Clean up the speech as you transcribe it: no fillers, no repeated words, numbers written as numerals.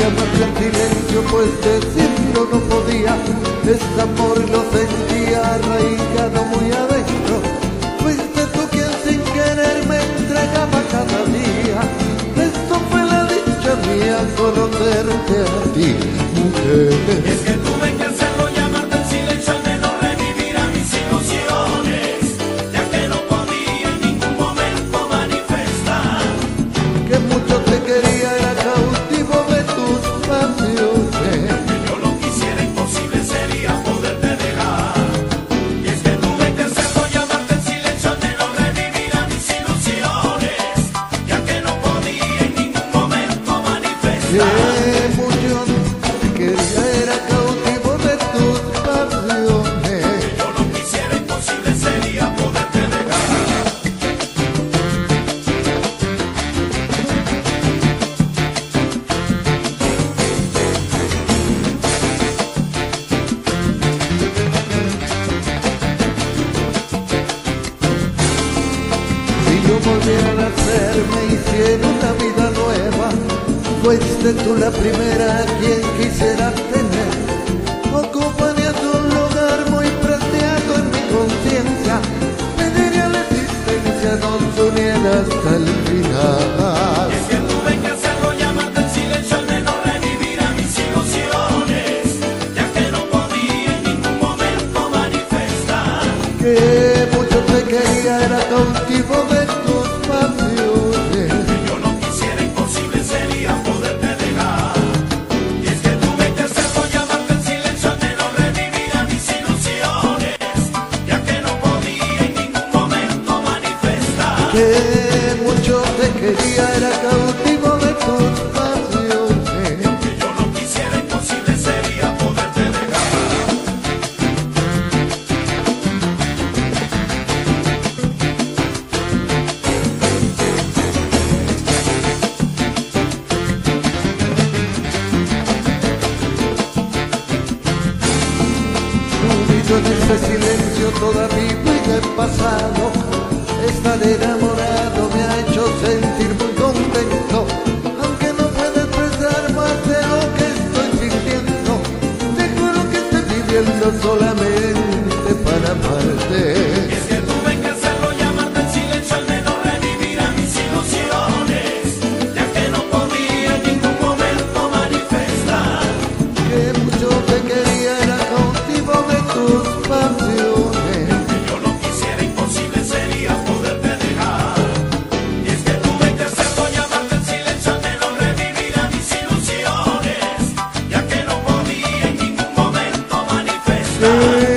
llamarte en silencio, pues decirlo no podía. Este amor lo sentía arraigado muy adentro. Fuiste tú quien sin querer me entregaba cada día. Esto fue la dicha mía, conocerte a ti, mujer. Es que tuve que hacerlo, llamarte en silencio, al menos revivir a mis ilusiones, ya que no podía en ningún momento manifestar Que mucho te quería, era cautivo de tus pasiones. que yo lo quisiera, imposible sería poderte dejar. Y es que tuve que hacerlo, llamarte en silencio, al menos revivir a mis ilusiones, ya que no podía en ningún momento manifestar Que mucho te quería, era cautivo de tus pasiones. que yo lo quisiera, imposible sería poderte dejar. Si yo volviera a nacer, me hiciera una vida nueva, fuiste tú la primera a quien quisiera tener. Ocuparías un lugar muy preciado en mi conciencia, pediría la existencia, nos uniera hasta el final. Es que tuve que hacerlo, llamarte en silencio, al menos revivir a mis ilusiones, ya que no podía en ningún momento manifestar Que mucho te quería, era cautivo de tus pasiones. que yo no quisiera, imposible sería poderte dejar. Y es que tuve que hacerlo, llamarte en silencio, al menos revivir a mis ilusiones, ya que no podía en ningún momento manifestar Que mucho te quería, era cautivo de tus pasiones. que yo no quisiera, imposible sería poderte dejar. Unido en este silencio toda mi vida he pasado. Estar enamorado me ha hecho sentir muy contento, aunque no pueda expresar más de lo que estoy sintiendo. Te juro que estoy viviendo solamente para amarte. Es que tuve que hacerlo, llamarte en silencio, al menos revivir a mis ilusiones, ya que no podía en ningún momento manifestar Que mucho te quería, era cautivo de tus pasiones. que yo no quisiera, imposible sería poderte dejar. Y es que tuve que hacerlo, llamarte en silencio, al menos revivir a mis ilusiones, ya que no podía en ningún momento manifestar